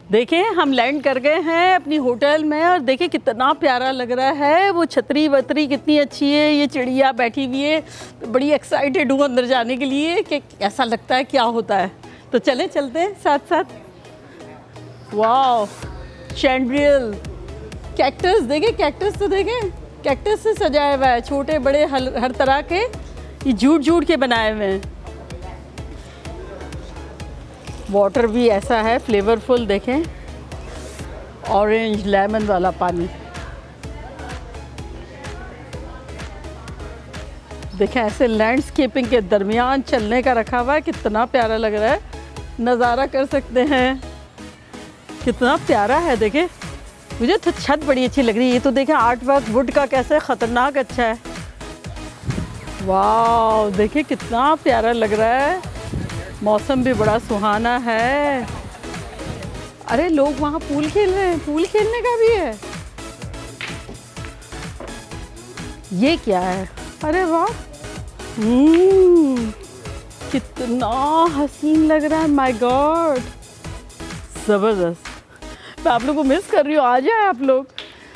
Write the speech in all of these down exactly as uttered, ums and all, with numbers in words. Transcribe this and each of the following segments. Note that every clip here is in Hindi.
देखिए हम लैंड कर गए हैं अपनी होटल में और देखिए कितना प्यारा लग रहा है। वो छतरी वतरी कितनी अच्छी है, ये चिड़िया बैठी हुई है। तो बड़ी एक्साइटेड हूँ अंदर जाने के लिए कि ऐसा लगता है क्या होता है। तो चलें चलते हैं साथ साथ। वाह, शैंड्रियल, कैक्टस देखें, कैक्टस तो देखें, कैक्टस से सजाया हुआ है, छोटे बड़े हर, हर तरह के, ये जूट जूट के बनाए हुए हैं। वाटर भी ऐसा है फ्लेवरफुल, देखें ऑरेंज लेमन वाला पानी। देखें ऐसे लैंडस्केपिंग के दरमियान चलने का रखा हुआ है, कितना प्यारा लग रहा है। नज़ारा कर सकते हैं, कितना प्यारा है। देखें मुझे तो छत बड़ी अच्छी लग रही है। ये तो देखें आर्ट वर्क वुड का कैसे ख़तरनाक अच्छा है। वाह देखिए कितना प्यारा लग रहा है, मौसम भी बड़ा सुहाना है। अरे लोग वहाँ पूल खेल रहे हैं, पूल खेलने का भी है। ये क्या है? अरे वाह, हम्म कितना हसीन लग रहा है। माय गॉड, ज़बरदस्त। मैं आप लोगों को मिस कर रही हूँ, आ जाए आप लोग।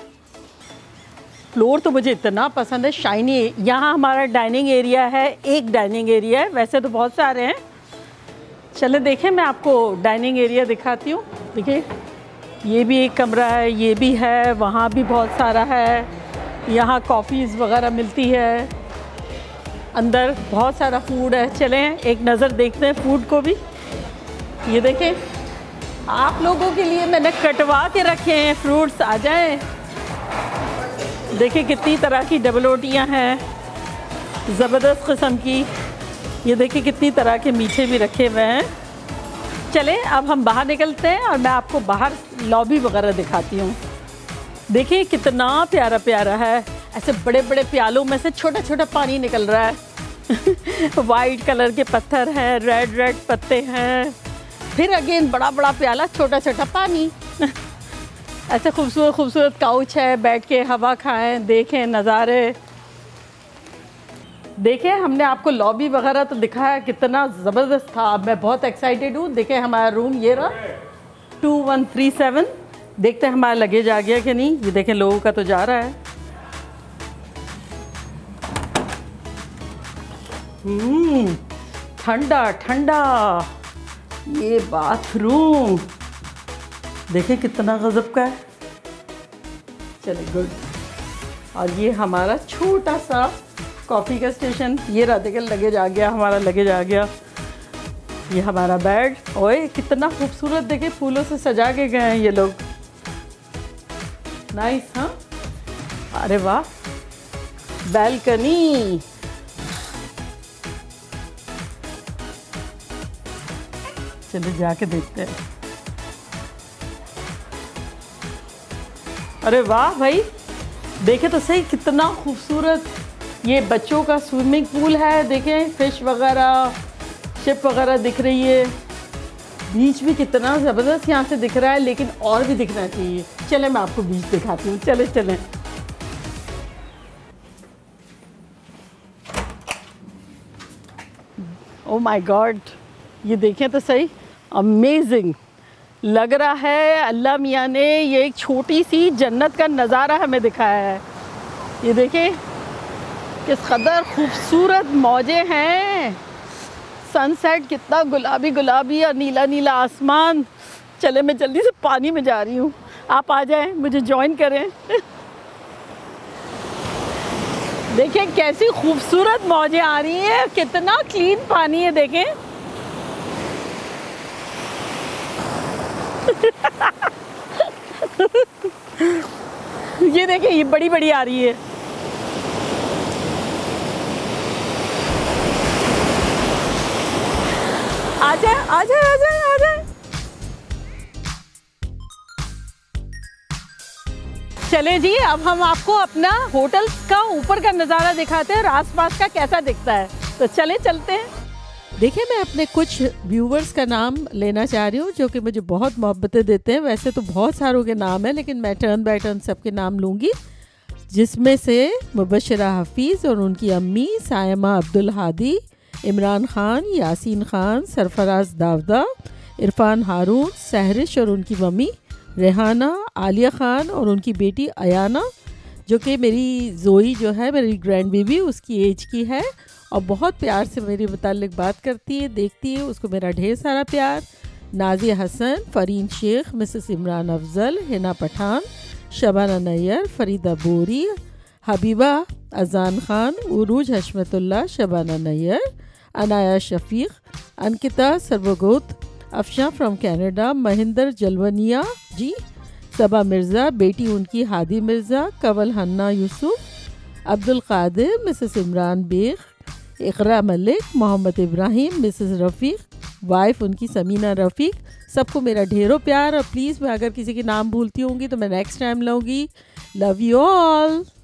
फ्लोर तो मुझे इतना पसंद है, शाइनी। यहाँ हमारा डाइनिंग एरिया है, एक डाइनिंग एरिया है, वैसे तो बहुत सारे हैं। चले देखें, मैं आपको डाइनिंग एरिया दिखाती हूँ। देखिए ये भी एक कमरा है, ये भी है, वहाँ भी बहुत सारा है। यहाँ कॉफ़ीज़ वगैरह मिलती है, अंदर बहुत सारा फूड है। चलें एक नज़र देखते हैं फूड को भी। ये देखें आप लोगों के लिए मैंने कटवा के रखे हैं फ्रूट्स, आ जाएं। देखिए कितनी तरह की डबल रोटियाँ हैं, ज़बरदस्त किस्म की। ये देखिए कितनी तरह के मीठे भी रखे हुए हैं। चलें अब हम बाहर निकलते हैं और मैं आपको बाहर लॉबी वगैरह दिखाती हूँ। देखिए कितना प्यारा प्यारा है, ऐसे बड़े बड़े प्यालों में से छोटा छोटा पानी निकल रहा है। वाइट कलर के पत्थर हैं, रेड रेड पत्ते हैं, फिर अगेन बड़ा बड़ा प्याला, छोटा छोटा पानी। ऐसे खूबसूरत खूबसूरत काउच है, बैठ के हवा खाएं, देखें नज़ारे। देखें हमने आपको लॉबी वगैरह तो दिखाया, कितना ज़बरदस्त था। अब मैं बहुत एक्साइटेड हूँ। देखें हमारा रूम ये रहा, टू वन थ्री सेवन। देखते हैं हमारा लगेज आ गया कि नहीं। ये देखें लोगों का तो जा रहा है। हम्म ठंडा ठंडा। ये बाथरूम देखें कितना गजब का है। चले गुड। और ये हमारा छोटा सा कॉफ़ी का स्टेशन। ये रहा, देखें लगेज आ गया, हमारा लगेज आ गया। ये हमारा बेड। ओए कितना खूबसूरत, देखें फूलों से सजा के गए हैं ये लोग। नाइस, हाँ। अरे वाह, बैल्कनी। चलिए जाके देखते हैं। अरे वाह भाई, देखे तो सही कितना खूबसूरत। ये बच्चों का स्विमिंग पूल है, देखें फिश वगैरह, शिप वगैरह दिख रही है। बीच भी कितना ज़बरदस्त यहाँ से दिख रहा है, लेकिन और भी दिखना चाहिए। चले मैं आपको बीच दिखाती हूँ। चले चलें। ओह माय गॉड, ये देखें तो सही, अमेजिंग लग रहा है। अल्लाह मियाँ ने ये एक छोटी सी जन्नत का नज़ारा हमें दिखाया है। ये देखें किस कदर खूबसूरत मौजें हैं, सनसेट कितना गुलाबी गुलाबी और नीला नीला आसमान। चले मैं जल्दी से पानी में जा रही हूँ, आप आ जाएं, मुझे ज्वाइन करें। देखें कैसी खूबसूरत मौजें आ रही हैं, कितना क्लीन पानी है। देखें ये देखें ये बड़ी बड़ी आ रही है। आ जाए आ जाए आ जाए आ जाए। चले जी, अब हम आपको अपना होटल का ऊपर का नज़ारा दिखाते हैं और आसपास का कैसा दिखता है। तो चले चलते हैं। देखिए मैं अपने कुछ व्यूवर्स का नाम लेना चाह रही हूँ जो कि मुझे बहुत मोहब्बतें देते हैं। वैसे तो बहुत सारों के नाम हैं, लेकिन मैं टर्न बाय टर्न सबके नाम लूँगी, जिसमें से मुबशरा हफीज़ और उनकी अम्मी सायमा अब्दुल हादी, इमरान खान, यासीन खान, सरफराज दावदा, इरफान हारून, सहरिश और उनकी मम्मी, रेहाना, आलिया ख़ान और उनकी बेटी अयाना, जो कि मेरी जोई जो है मेरी ग्रैंड बेबी उसकी एज की है और बहुत प्यार से मेरे मुतालिक बात करती है, देखती है, उसको मेरा ढेर सारा प्यार। Nazia Hasan, Fareen Shaikh, Mrs Imran Afzal, Hina Pathan, Shabana Nayyar, Farida Bori, Habiba, Azaan Khan, Urooj Hashmatullah, Shabana Nayyar, Anaya Shafiq, Ankita Sarvagot, Afsha from Canada, Mahinder Jalwania ji, Saba Mirza, बेटी उनकी Hadi Mirza, Kawal Hanna Yusuf, Abdul Qadir, Mrs Imran Baig, Iqra Malik, Mohammad Ibrahim, Mrs Rafiq, wife उनकी समीना रफ़ीक, सबको मेरा ढेरों प्यार। और प्लीज़ मैं अगर किसी के नाम भूलती होंगी तो मैं नेक्स्ट टाइम लूँगी। Love you all.